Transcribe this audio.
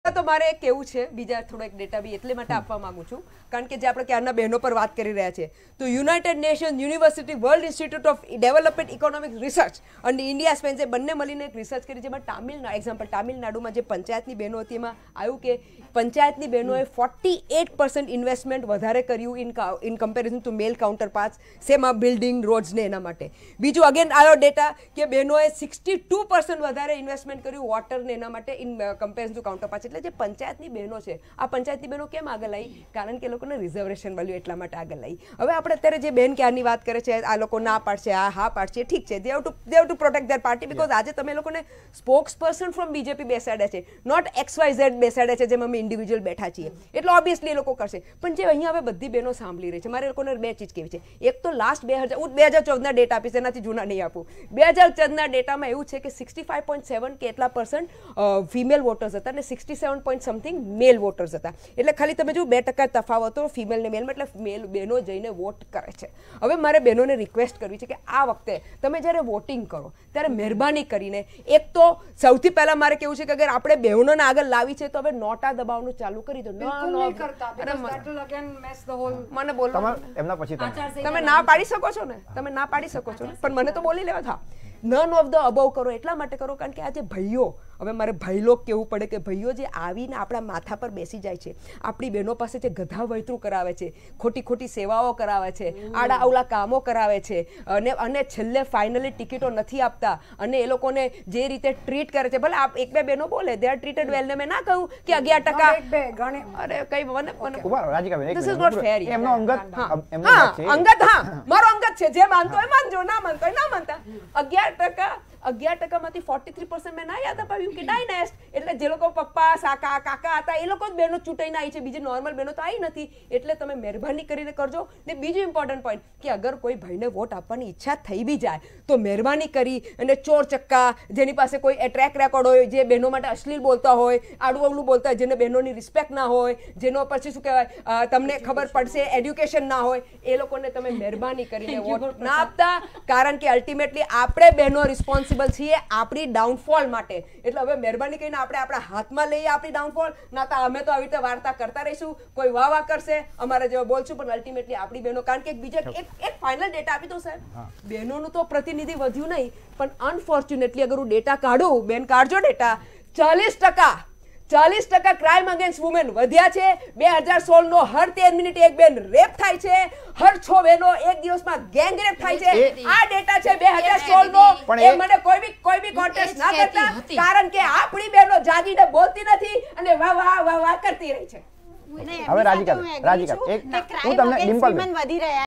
તો મારે કેવું છે બીજા થોડો એક ડેટા બી એટલે માટે આપવા માંગુ છું કારણ કે જે આપણે ક્યારના બહેનો પર વાત કરી રહ્યા છે તો United Nation University World Institute of Development Economic Research અને ઇન્ડિયા સ્પેન્સે બંને મળીને એક રિસર્ચ કરી જેમાં તામિલનાડુમાં જે પંચાયતની બહેનો હતી એમાં આવ્યું કે પંચાયતની બહેનોએ 48% ઇન્વેસ્ટમેન્ટ વધારે કર્યું in comparison to male counterparts સેમાં બિલ્ડિંગ રોડ્સને એના માટે બીજું અગેન આવ્યો ડેટા કે બહેનોએ 62% વધારે ઇન્વેસ્ટમેન્ટ કર્યું વોટરને એના માટે in comparison to counterparts એટલે જે પંચાયતની બહેનો છે આ પંચાયતની બહેનો કેમ આગળ આવી કારણ કે લોકોને રિઝર્વેશન મળ્યું એટલા માટે આગળ આવી હવે આપણે અત્યારે જે બેન ક્યારની વાત કરે છે આ લોકો ના પાડશે આ હા પાડશે ઠીક છે they have to protect their party because આજે તમે લોકોને સ્પોક્સ પર્સન ફ્રોમ બીજેપી બેસાડ્યા છે નોટ XYZ બેસાડ્યા છે જેમાં અમે ઇન્ડિવિજ્યુઅલ બેઠા છીએ એટલે ઓબ્વિયસલી એ લોકો કરશે પણ જે અહીંયા હવે બધી બહેનો સાંભળી રહી છે મારે લોકોને બે ચીજ કેવી છે એક તો લાસ્ટ 2014ના ડેટા આપીશ એનાથી જૂના નહીં આપું 2014ના ડેટામાં એવું છે કે 65.7 કે એટલા % ફિમેલ વોટર્સ હતા અને 67 પોઈન્ટ સમથિંગ મેલ વોટર્સ હતા એટલે ખાલી તમે જો 2% તફાવતો ફિમેલ ને મેલમાં એટલે મેલ બહેનો જઈને વોટ કરે છે હવે મારે બહેનોને રિક્વેસ્ટ કરવી છે કે આ વખતે તમે જ્યારે વોટિંગ કરો ત્યારે મહેરબાની કરીને એક તો સૌથી પહેલા મારે કેવું છે કે અગર આપણે બહેનોને આગળ લાવી છે તો હવે નોટા દબાવવાનું ચાલુ કરી દો મને બોલો તમે ના પાડી શકો છો ને તમે ના પાડી શકો છો પણ મને તો બોલી લેવા થા નન ઓફ ધ અબવ કરો એટલા માટે કરો કારણ કે આજે ભાઈઓ હવે મારે ભાઈલોક કહેવું પડે કે ભાઈઓ જે આવીને આપણા માથા પર બેસી જાય છે આપણી બહેનો પાસે જે ગધા વૈતરું કરાવે છે ખોટી ખોટી સેવાઓ કરાવે છે આડા અવળા કામો કરાવે છે અને છેલ્લે ફાઇનલી ટિકિટો નથી આપતા અને એ લોકોને જે રીતે ટ્રીટ કરે છે ભલે એક બે બહેનો બોલે દે આર ટ્રીટેડ વેલ ને મેં ના કહ્યું કે 11% અરે કઈ મને ધીસ ઇઝ નોટ ફેર એમનો અંગત હા મારો અંગત છે જે માનતો હોય માનજો ના માનતો હોય ના માનતા 11% માંથી 43% મેં ના યાદ અપાવ્યું કે ડાયનેસ્ટ એટલે જે લોકો પપ્પા સાકા કાકા હતા એ લોકો જ બહેનો ચૂંટાઈને આવી છે બીજી નોર્મલ બહેનો તો આવી નથી એટલે તમે મહેરબાની કરીને કરજો ને બીજું ઇમ્પોર્ટન્ટ પોઈન્ટ કે અગર કોઈ ભાઈને વોટ આપવાની ઈચ્છા થઈ બી જાય તો મહેરબાની કરી અને ચોર ચક્કા જેની પાસે કોઈ ટ્રેક રેકોર્ડ હોય જે બહેનો માટે અશ્લીલ બોલતા હોય આડું અવળું બોલતા હોય જેને બહેનોની રિસ્પેક્ટ ના હોય જેનો પછી શું કહેવાય તમને ખબર પડશે એડ્યુકેશન ના હોય એ લોકોને તમે મહેરબાની કરીને વોટ ના આપતા કારણ કે અલ્ટિમેટલી આપણે બહેનો રિસ્પોન્સ છીએ આપણી ડાઉનફોલ માટે એટલે હવે મહેરબાની કરીને આપણે આપણા હાથમાં લઈએ આપણી ડાઉનફોલ ના તો અમે તો આવી રીતે વાર્તા કરતા રહીશું કોઈ વાહ કરશે અમારે જેવા બોલશું પણ અલ્ટિમેટલી આપણી બહેનો કારણ કે બીજા એક ફાઇનલ ડેટા આપી દો સાહેબ બહેનોનું તો પ્રતિનિધિ વધ્યું નહીં પણ અનફોર્ચ્યુનેટલી અગર હું ડેટા કાઢું બેન કાઢજો ડેટા 40% ક્રાઇમ અગેન્સ્ટ વુમેન વધ્યા છે 2016 નો હર 13 મિનિટે એક બેન રેપ થાય છે હર 6 બહેનો એક દિવસમાં ગેંગ રેપ થાય છે આ ડેટા છે 2016 નો એ મને કોઈ બી કોન્ટેસ્ટ ના કરતા કારણ કે આપણી બહેનો જાગીને બોલતી નથી અને વાહ કરતી રહી છે હવે રાધિકા એક હું તમને ડિમ્પલ વધી રહ્યા